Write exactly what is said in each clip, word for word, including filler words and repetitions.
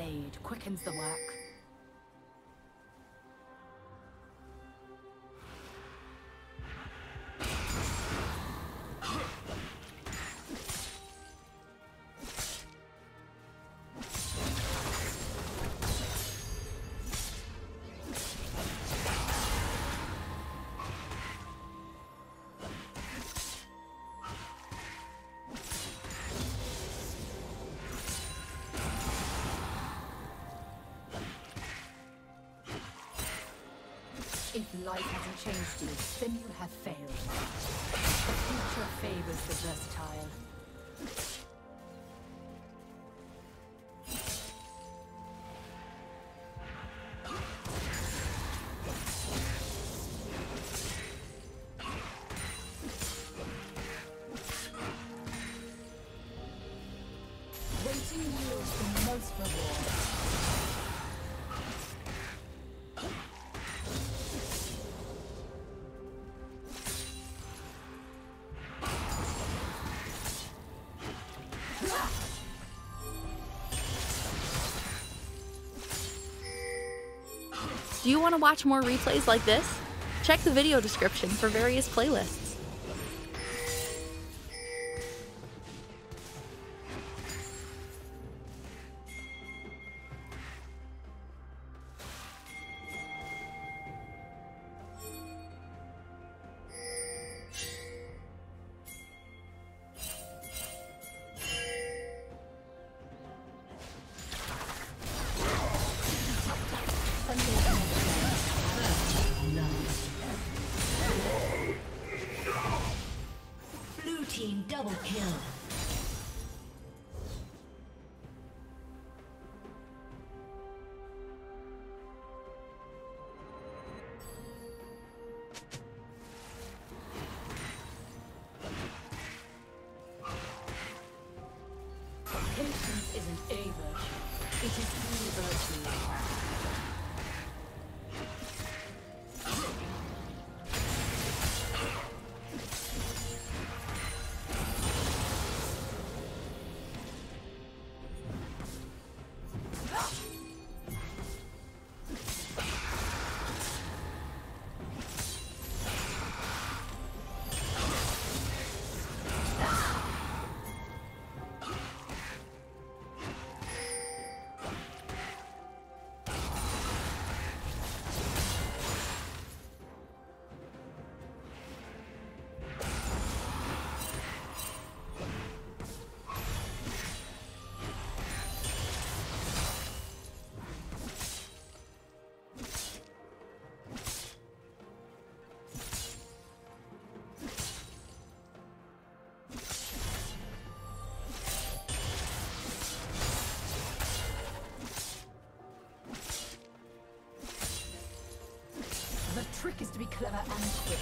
blade quickens the work. If life hasn't changed you, then you have failed. The future favors the versatile. Waiting yields the most reward. Do you want to watch more replays like this? Check the video description for various playlists. Blue team double kill. Patience isn't a virtue, it is the virtue. The trick is to be clever and quick.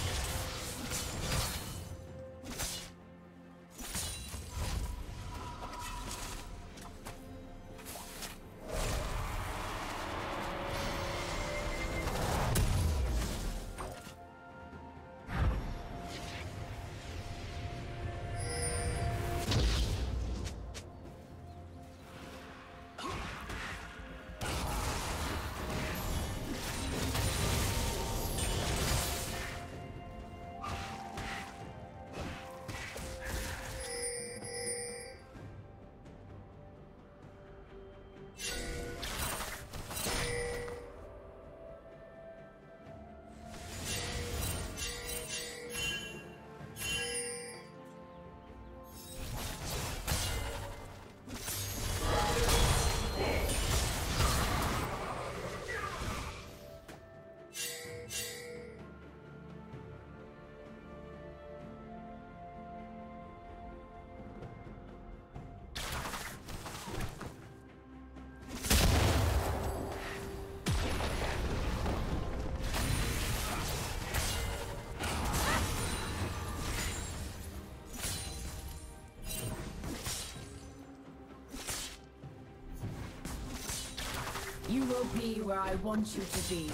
You will be where I want you to be.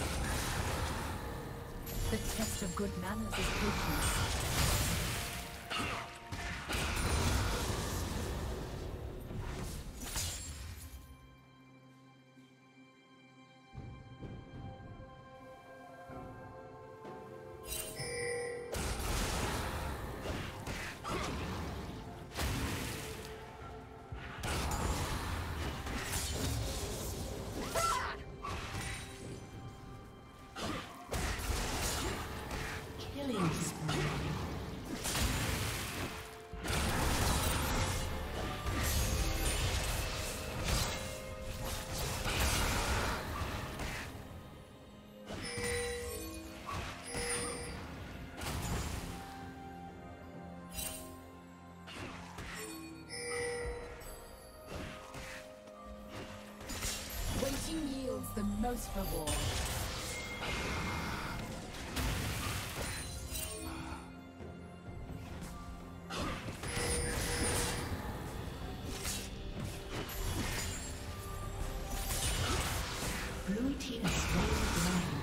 The test of good manners is patience. utmost reward. Blue team is slain the dragon.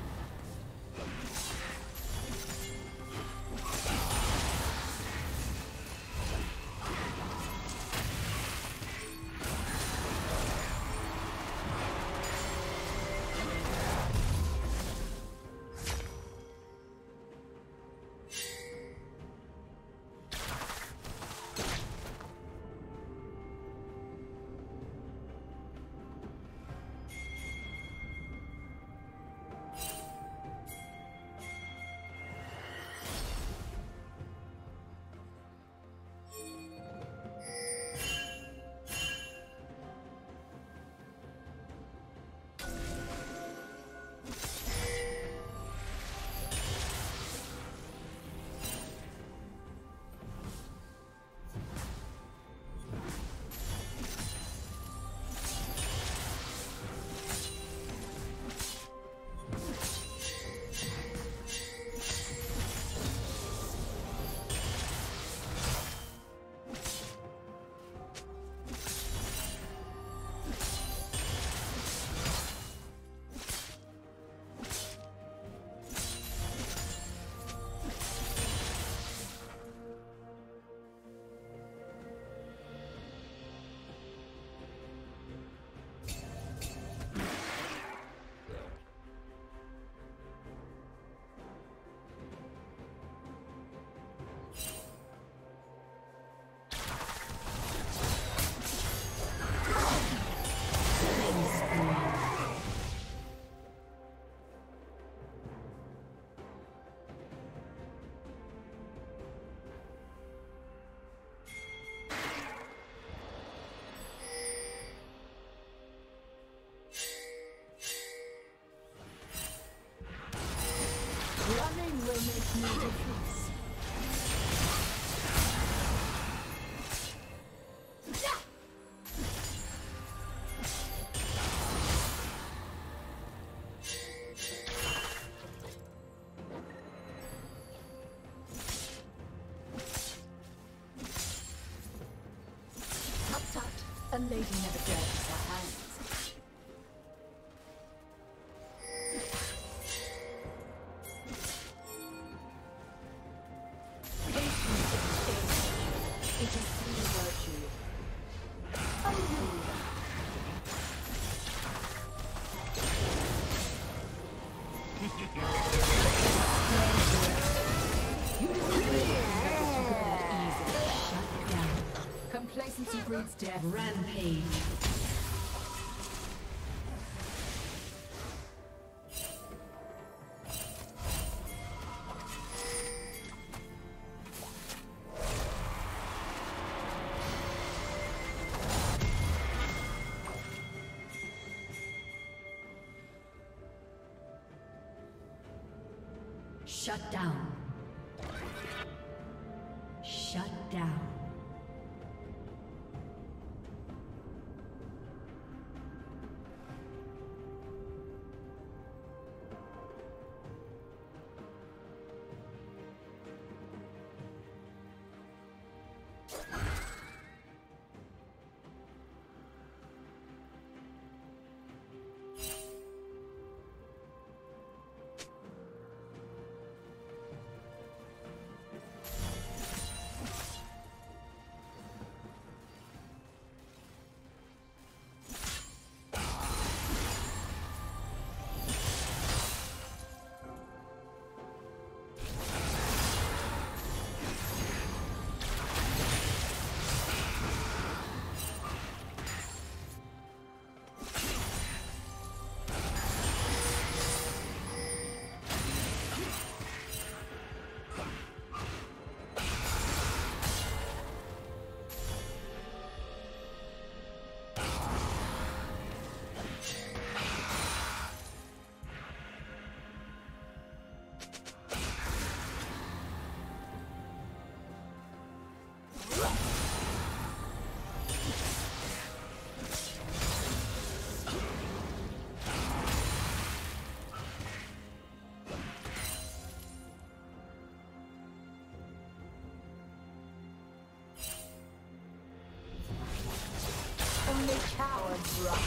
Running will make no difference. Tut tut, a lady never dirties her hands. Complacency breeds death. Rampage. Shut down. Shut down. Only cowards run.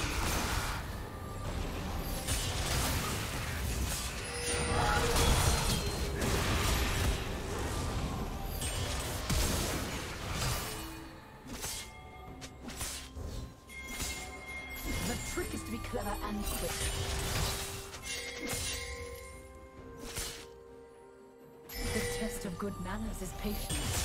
The trick is to be clever and quick. The test of good manners is patience.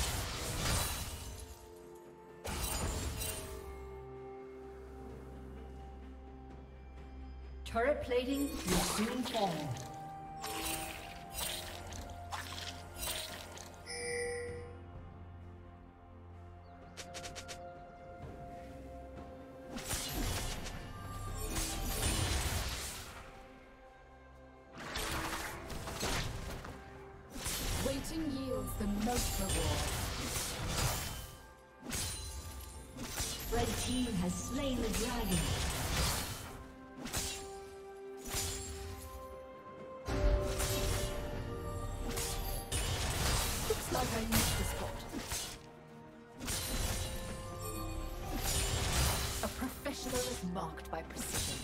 Turret plating will soon fall. Waiting yields the most reward. Red team has slain the dragon. Looks like I missed the spot. A professional is marked by precision.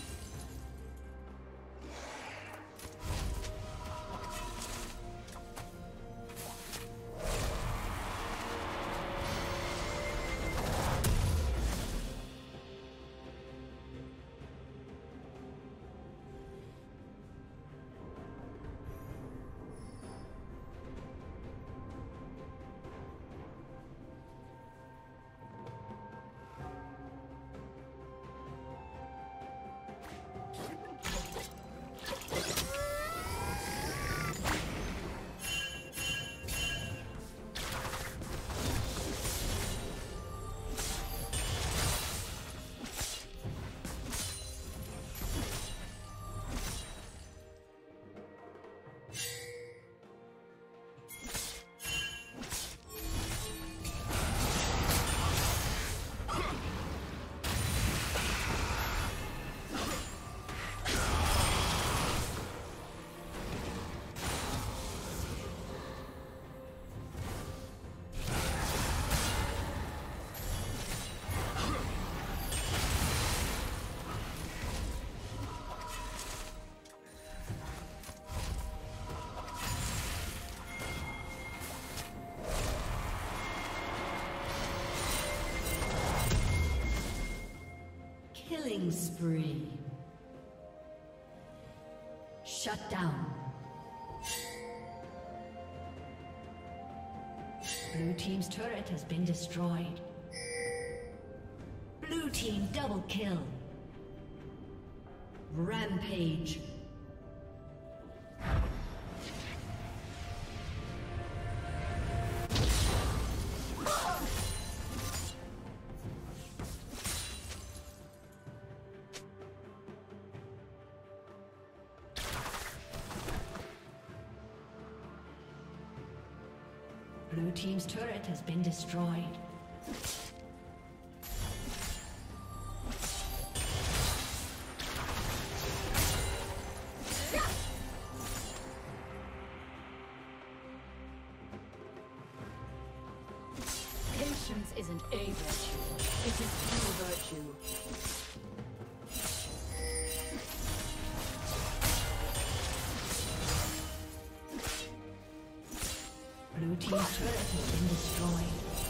Killing spree. Shut down. Blue team's turret has been destroyed. Blue team double kill. Rampage. Blue team's turret has been destroyed. Patience isn't a virtue, it is true virtue. Blue team's turret has been destroyed.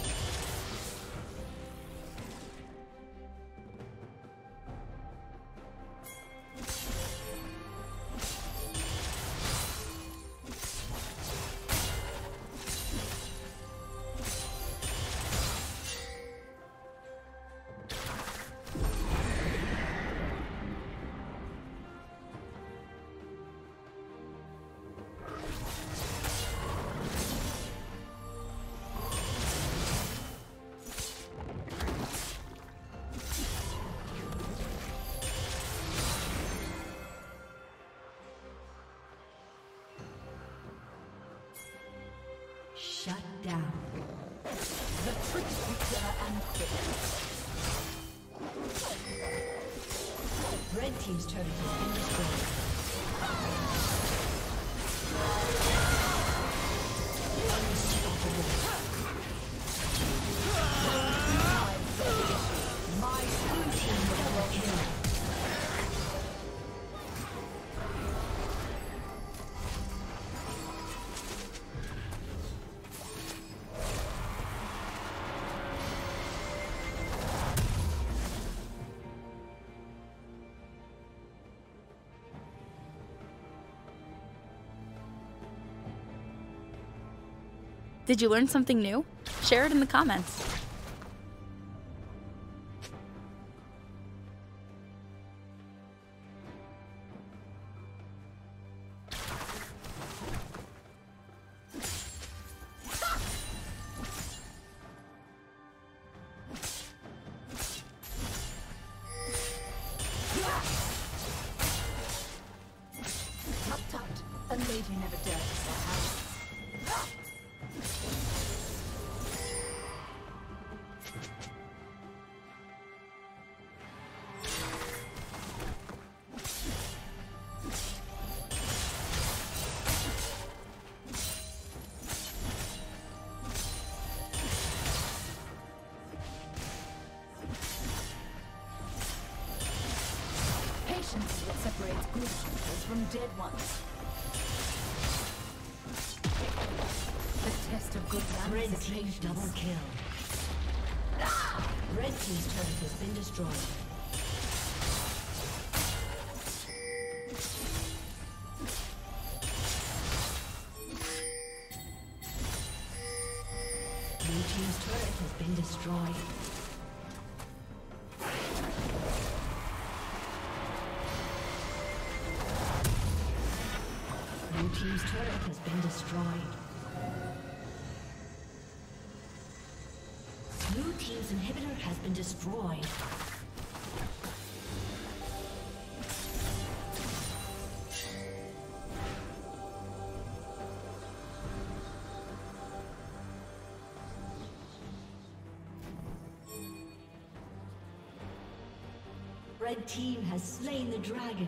Shut down. The trick is to be clever and quick. Red team's turret has been destroyed. Unstoppable. My blue team Did you learn something new? Share it in the comments. A lady never dares to step out. Patience is what separates good hunters from dead ones. The test of good lands Red is team patience. double kill. Red team's turret has been destroyed. Blue team's turret has been destroyed. Blue team's turret has been destroyed. Blue team's inhibitor has been destroyed. Red team has slain the dragon.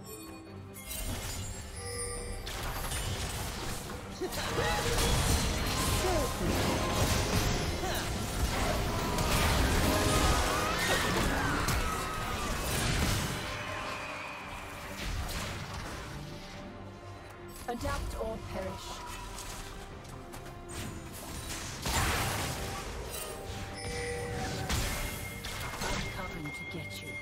Adapt or perish. I'm coming to get you.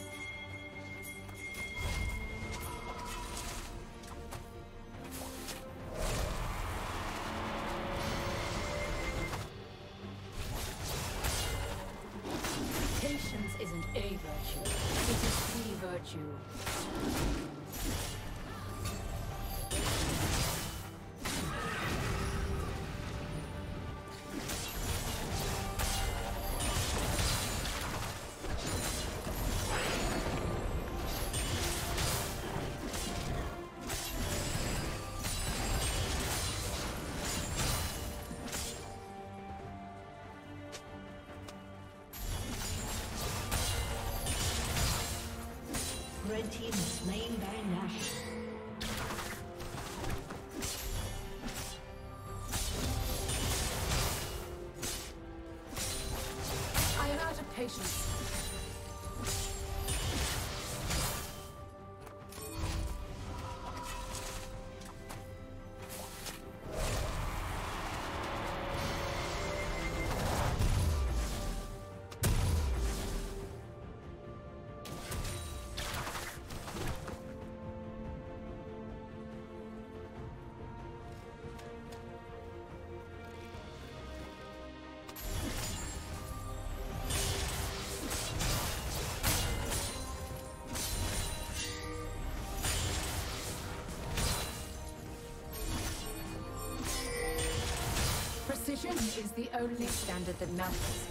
Patience isn't a virtue, it is the virtue. Red team is slain Baron Nash. I am out of patience. Precision is the only standard that matters.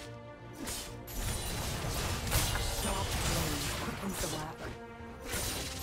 The work.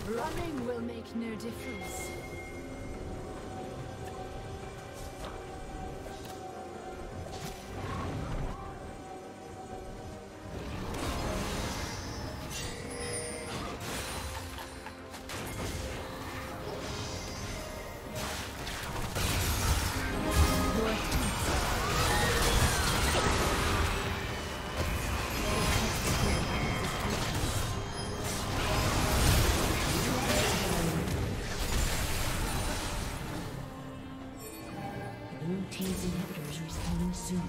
Running will make no difference. Team's inhibitors respawning soon.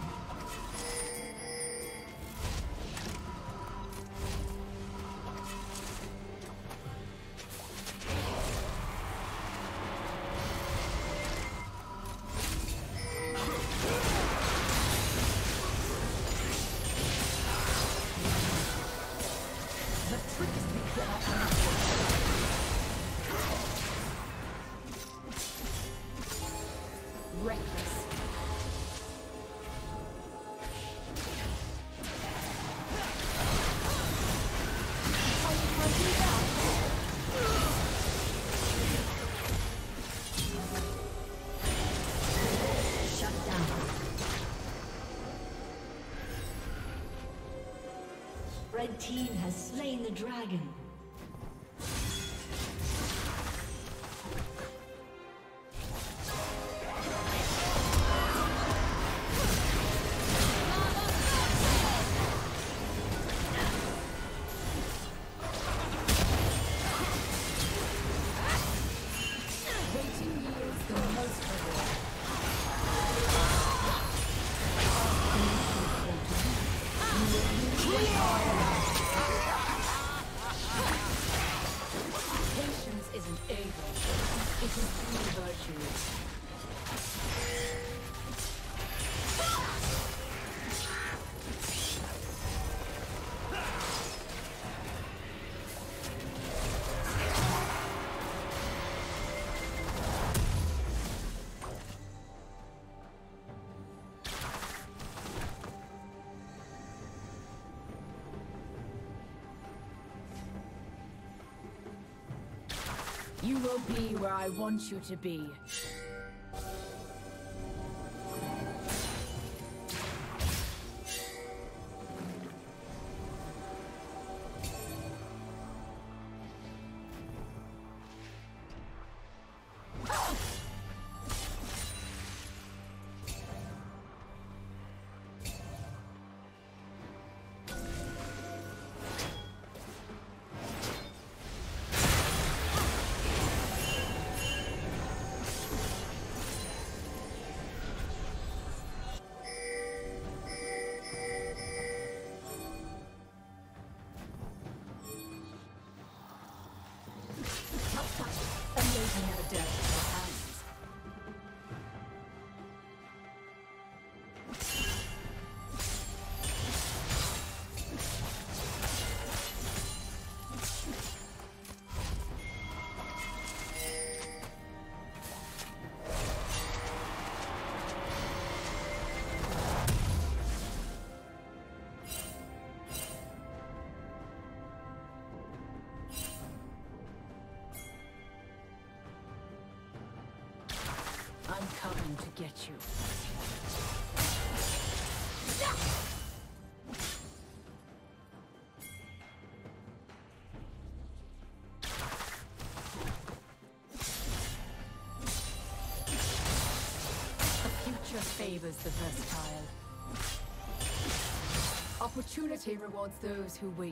Red team has slain the dragon. You will be where I want you to be. I'm coming to get you. The future favors the versatile. Opportunity rewards those who wait.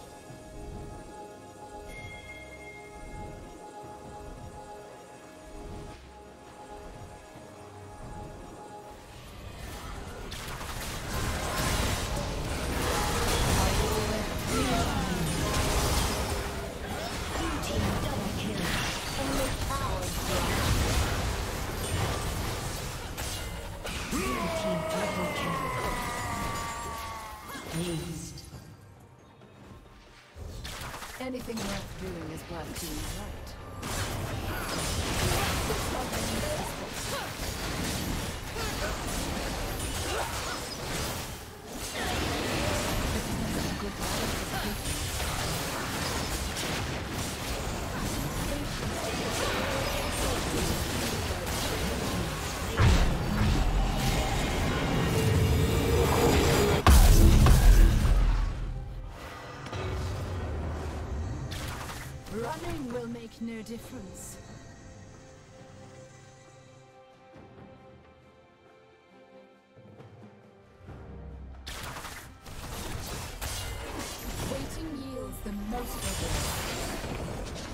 Anything worth doing is worth doing right. a difference. Waiting yields the most reward.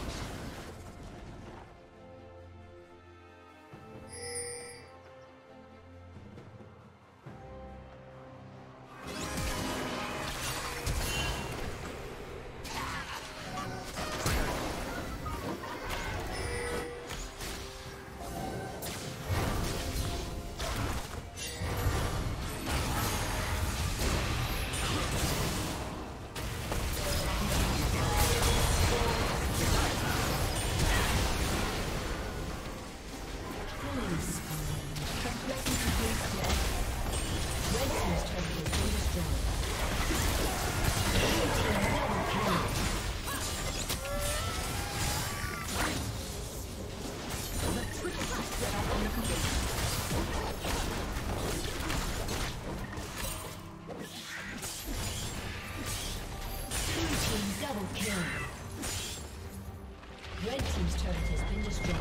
Red team's turret has been destroyed.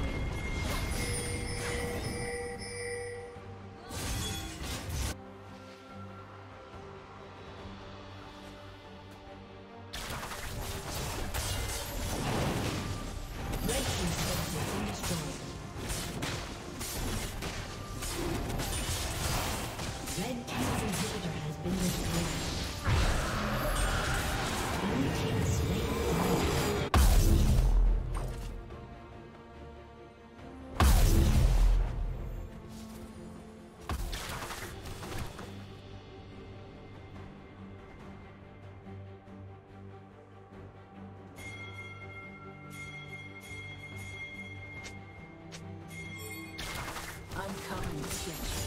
I'm coming to get you.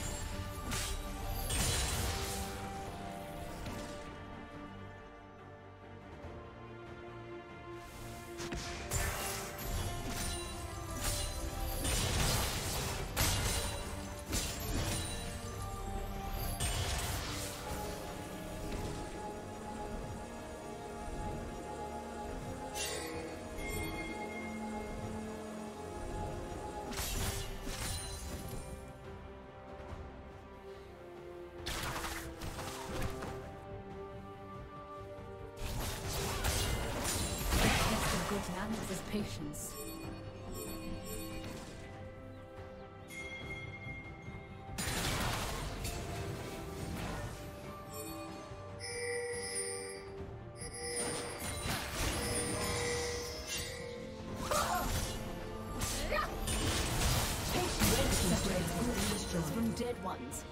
Good is patience. From dead ones.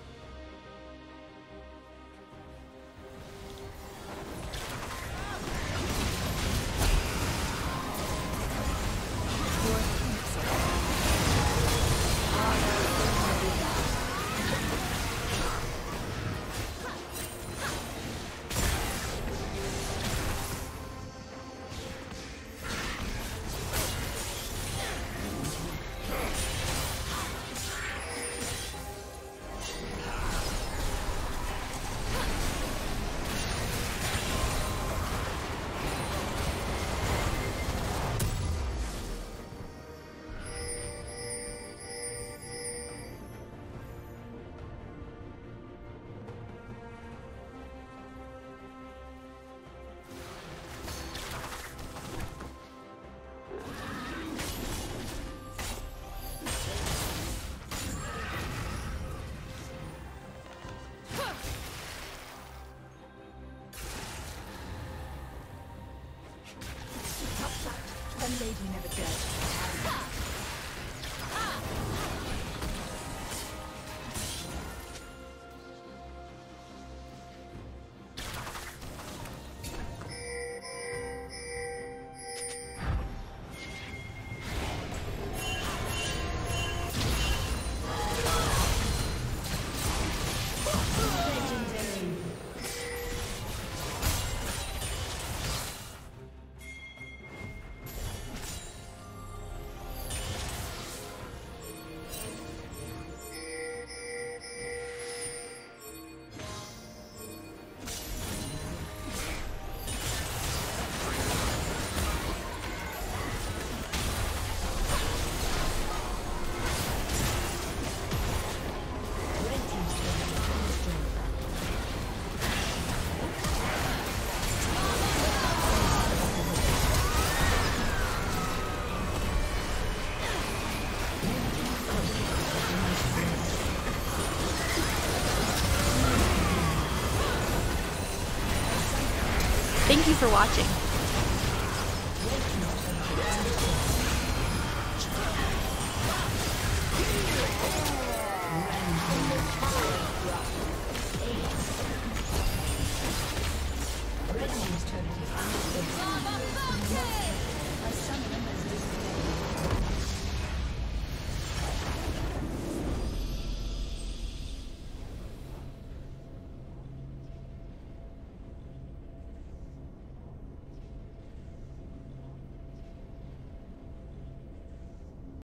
for watching.